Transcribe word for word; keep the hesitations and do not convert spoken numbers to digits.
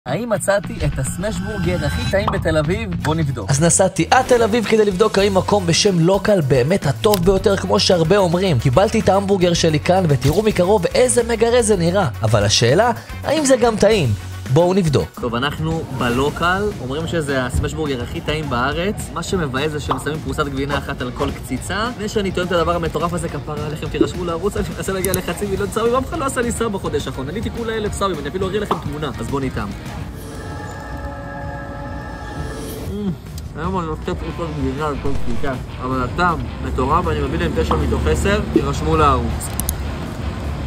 האם מצאתי את הסמאשבורגר הכי טעים בתל אביב? בוא נבדוק. אז נסעתי עד תל אביב כדי לבדוק האם מקום בשם לוקל באמת הטוב ביותר כמו שהרבה אומרים. קיבלתי את ההמבורגר שלי כאן ותראו מקרוב איזה מגרה זה נראה. אבל השאלה, האם זה גם טעים? בואו נבדוק. טוב, אנחנו בלוקל, אומרים שזה הסמאשבורגר הכי טעים בארץ. מה שמבאס זה שהם שמים פרוסת גבינה אחת על כל קציצה. לפני שאני טוען את הדבר המטורף הזה, כפרה עליכם, תירשמו לערוץ, אני מנסה להגיע לחצי מיליון סאבים, אף אחד לא עשה לי סאב בחודש האחרון. עליתי כולה אלף סאבים, אני אפילו אראה לכם תמונה, אז בואו ניתם. היום אני עושה פרוסת גבינה על כל קציצה, אבל הטעם מטורף, ואני מביא להם תשע מתוך עשר, תירשמו לערוץ.